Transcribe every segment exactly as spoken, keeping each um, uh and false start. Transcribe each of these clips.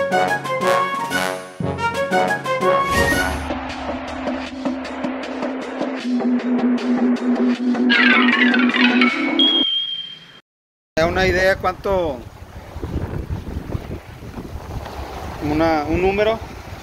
¿Me da una idea cuánto? Una, un número.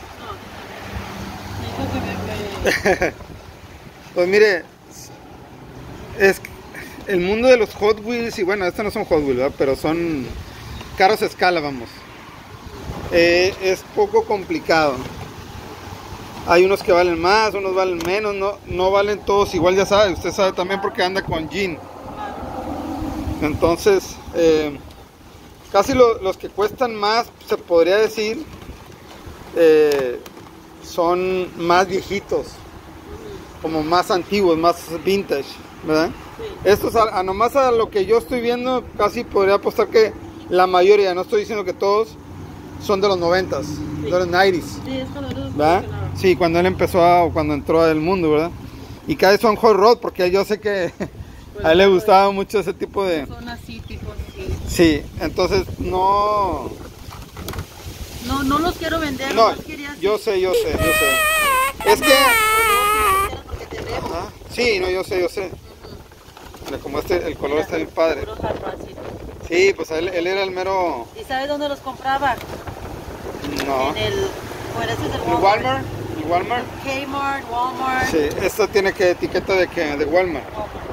Pues mire, es el mundo de los Hot Wheels, y bueno, estos no son Hot Wheels, ¿verdad? Pero son carros a escala, vamos. Eh, es poco complicado. Hay unos que valen más, unos valen menos, no, no valen todos igual, ya sabe, usted sabe también porque anda con Jean. Entonces, eh, casi lo, los que cuestan más, se podría decir, eh, son más viejitos, como más antiguos, más vintage, ¿verdad? Sí. Estos, a, a nomás a lo que yo estoy viendo, casi podría apostar que la mayoría, no estoy diciendo que todos, son de los noventas, sí. De los noventas. Sí, es cuando él ¿verdad? Sí, cuando él empezó, a, cuando entró al mundo, ¿verdad? Y cada vez son hot rod, porque yo sé que pues a él le gustaba de, mucho ese tipo de... Son así, tipos, sí. Sí, entonces no... No, no los quiero vender. No, yo sé, yo sé, yo sé. Es que... Ajá. Sí, no, yo sé, yo sé. Uh-huh. Como este, el color está bien padre. Sí, pues él, él era el mero... ¿Y sabes dónde los compraba? No. En el... Bueno, este es el Walmart. Walmart. ¿El Walmart? Kmart, Walmart. Sí, esto tiene que etiqueta de que de Walmart.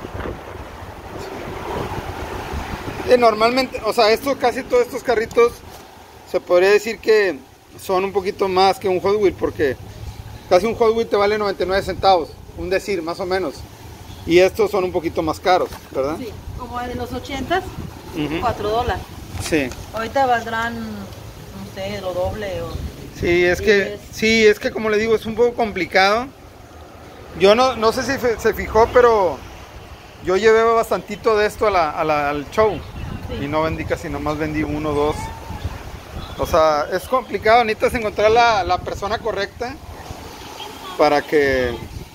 Sí, normalmente, o sea, estos, casi todos estos carritos se podría decir que son un poquito más que un Hot Wheel, porque casi un Hot Wheel te vale noventa y nueve centavos, un decir, más o menos. Y estos son un poquito más caros, ¿verdad? Sí, como en los ochentas, uh-huh. cuatro dólares. Sí. Ahorita valdrán, no sé, lo doble o... Sí, es que, sí, es que como le digo, es un poco complicado. Yo no, no sé si se fijó, pero yo llevé bastantito de esto a la, a la, al show. Sí. Y no vendí casi, nomás vendí uno o dos. O sea, es complicado, necesitas encontrar la, la persona correcta para que...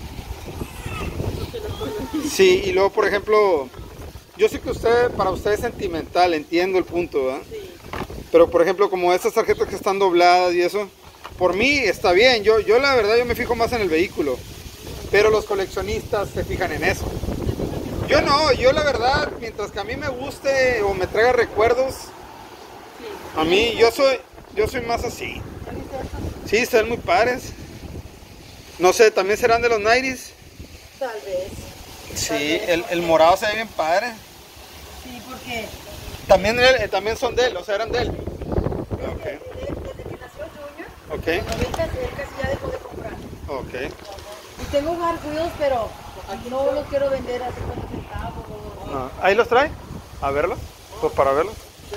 Sí, y luego, por ejemplo, yo sé que usted, para usted es sentimental, entiendo el punto, ¿verdad? Sí. Pero, por ejemplo, como estas tarjetas que están dobladas y eso, por mí está bien. Yo, yo la verdad, yo me fijo más en el vehículo. Pero los coleccionistas se fijan en eso. Yo no, yo la verdad, mientras que a mí me guste o me traiga recuerdos, a mí, yo soy, yo soy más así. Sí, están muy padres. No sé, ¿también serán de los noventas? Tal vez. Sí, Tal vez, el, el morado se ve bien padre. Sí, porque... También, él, también son de él, o sea, eran de él. Okay. Desde, desde que nació Junior, okay. En los noventa él casi ya dejó de comprar. Ok. Y tengo Hot Wheels, pero aquí no los quiero vender a cincuenta centavos. No. ¿Ahí los trae? ¿A verlos? Pues para verlos.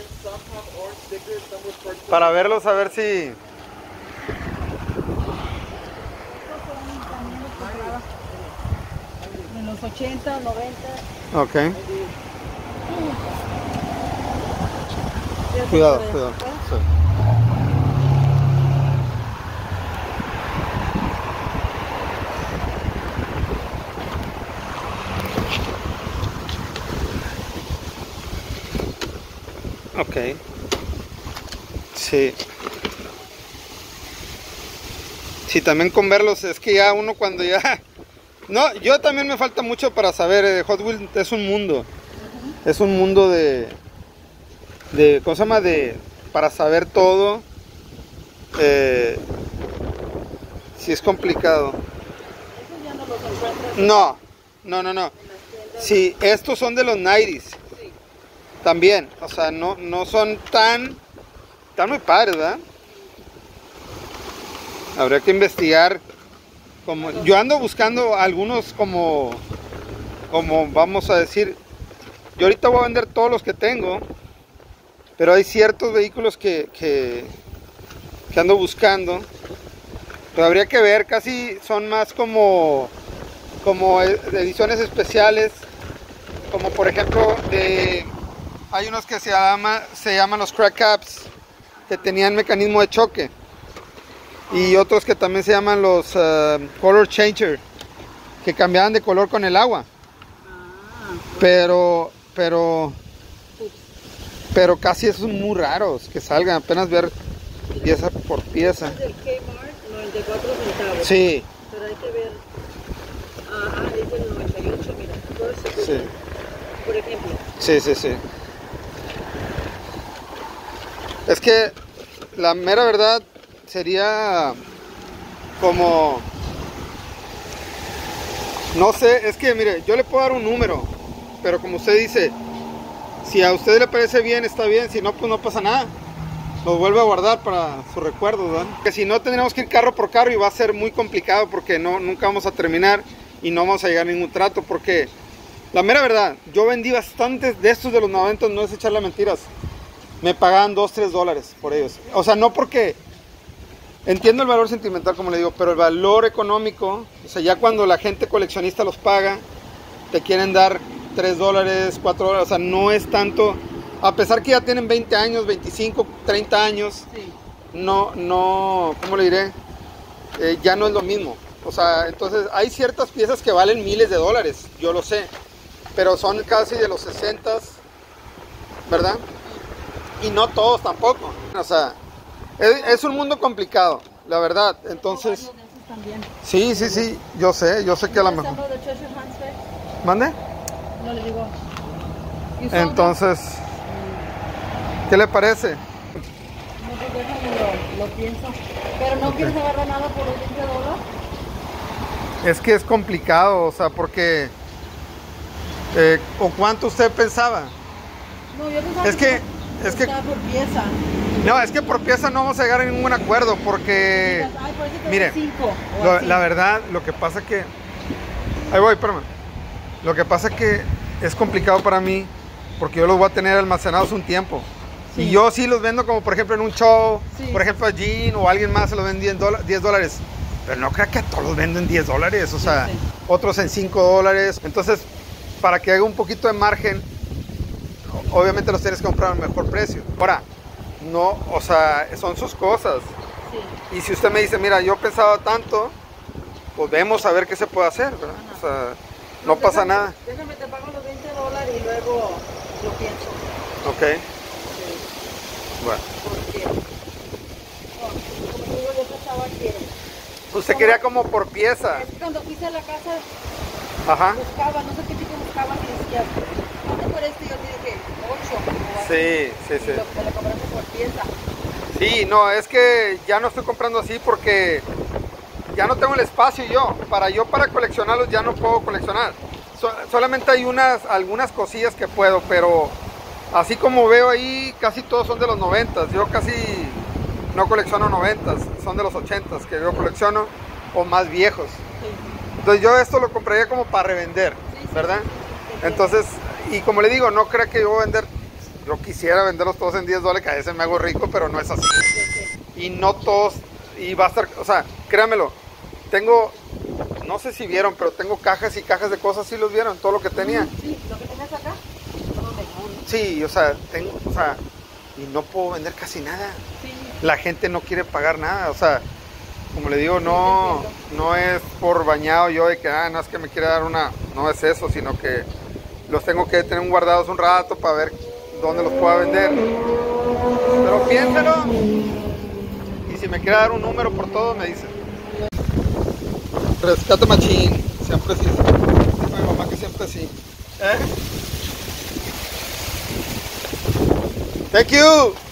Para verlos, a ver si... En los ochenta, noventa. Ok. Cuidado, cuidado. Sí. Ok. Sí. Sí, también con verlos, es que ya uno cuando ya... No, yo también me falta mucho para saber, eh, Hot Wheels es un mundo. Uh-huh. Es un mundo de... de ¿cómo se llama? De... para saber todo. Eh, sí es complicado. ¿Esos ya no los encuentras? No, no, no, no. Sí, estos son de los noventas. Sí. También, o sea, no, no son tan... Están muy padres, ¿verdad? Habría que investigar. Como, yo ando buscando algunos como... Como vamos a decir... Yo ahorita voy a vender todos los que tengo. Pero hay ciertos vehículos que, que, que ando buscando. Pero habría que ver, casi son más como... Como ediciones especiales. Como por ejemplo de... Hay unos que se, llama, se llaman los crack caps, que tenían mecanismo de choque. Y otros que también se llaman los uh, color changer, que cambiaban de color con el agua. Pero, pero, pero casi esos son muy raros que salgan, apenas ver. pieza por pieza. Es del Kmart, noventa y cuatro centavos. Sí. Pero hay que ver. Ajá, es del noventa y ocho, mira. First, Sí. por ejemplo. Sí, sí, sí. Es que la mera verdad sería como... No sé, es que mire, yo le puedo dar un número, pero como usted dice, si a usted le parece bien, está bien, si no, pues no pasa nada. Los vuelve a guardar para sus recuerdos, ¿verdad? Que si no, tendríamos que ir carro por carro y va a ser muy complicado porque no, nunca vamos a terminar y no vamos a llegar a ningún trato porque... La mera verdad, yo vendí bastantes de estos de los noventa, no es echarle mentiras. Me pagaban dos, tres dólares por ellos. O sea, no porque... Entiendo el valor sentimental, como le digo, pero el valor económico, o sea, ya cuando la gente coleccionista los paga, te quieren dar tres dólares, cuatro dólares, o sea, no es tanto... A pesar que ya tienen veinte años, veinticinco, treinta años, Sí. no, no, ¿cómo le diré? Eh, ya no es lo mismo. O sea, entonces hay ciertas piezas que valen miles de dólares, yo lo sé. Pero son casi de los sesentas, ¿verdad? Y no todos tampoco. O sea, es, es un mundo complicado, la verdad. Entonces, Tengo varios de esos también. sí, sí, sí, yo sé, yo sé que a lo ¿Estás mejor... hablando de Treasure Hunts, Fair? ¿Mande? No le digo. You sold Entonces, ¿qué le parece? them? No, pues déjame lo, lo pienso. Pero no Ok. quieres agarrar nada por los veinte dólares. Es que es complicado, o sea, porque... Eh, ¿o cuánto usted pensaba? No, yo pensaba Es que- es que- estaba por pieza. No, es que por pieza no vamos a llegar a ningún acuerdo porque... Ay, por eso te mire, doy cinco, o Lo- así. la verdad, lo que pasa que... Ahí voy, espérame. Lo que pasa que es complicado para mí porque yo los voy a tener almacenados un tiempo. Sí. Y yo sí los vendo como por ejemplo en un show, Sí. por ejemplo a Jean o alguien más se los vende diez dólares. Pero no creo que a todos los venden diez dólares, o sea, sí. otros en cinco dólares. Entonces, para que haga un poquito de margen, o- obviamente los tienes que comprar a un mejor precio. Ahora, no, o sea, son sus cosas. Sí. Y si usted me dice, mira, yo pensaba tanto, pues vemos a ver qué se puede hacer, ¿verdad? O sea, no pasa déjame- nada. Déjame, te pago los veinte dólares y luego lo pienso. Ok, Sí, bueno. porque, oh, como te digo, yo pensaba que... Usted quería como por pieza. Es que cuando fui a la casa, Ajá. buscaba, no sé qué tipo buscaba, y decía, ¿cuánto por esto? Y yo te dije, ocho. o así. Sí, sí, Y sí. lo, me lo compraste por pieza. Sí, no, es que ya no estoy comprando así porque ya no tengo el espacio yo. Para yo para coleccionarlos ya no puedo coleccionar. So- solamente hay unas, algunas cosillas que puedo, pero así como veo ahí, casi todos son de los noventas. Yo casi no colecciono noventas, son de los ochentas que yo colecciono o más viejos. Sí. Entonces yo esto lo compraría como para revender, Sí, sí, ¿verdad? sí, sí, sí. Entonces, y como le digo, no creo que yo voy a vender, yo quisiera venderlos todos en diez dólares, que a veces me hago rico, pero no es así. Yo sé. Y no todos, y va a estar, o sea, créamelo, tengo, no sé si vieron, pero tengo cajas y cajas de cosas, sí los vieron, todo lo que tenía. Sí, lo que tenías acá, todo de cool. Sí, o sea, tengo, o sea, y no puedo vender casi nada. Sí, La gente no quiere pagar nada, o sea, como le digo, no, no es por bañado yo de que, ah, no es que me quiere dar una, no es eso, sino que los tengo que tener guardados un rato para ver dónde los pueda vender. Pero piénselo, y si me quiere dar un número por todo, me dice. Rescate machín, siempre sí. Dijo mi mamá que siempre sí. ¿Eh? Thank you.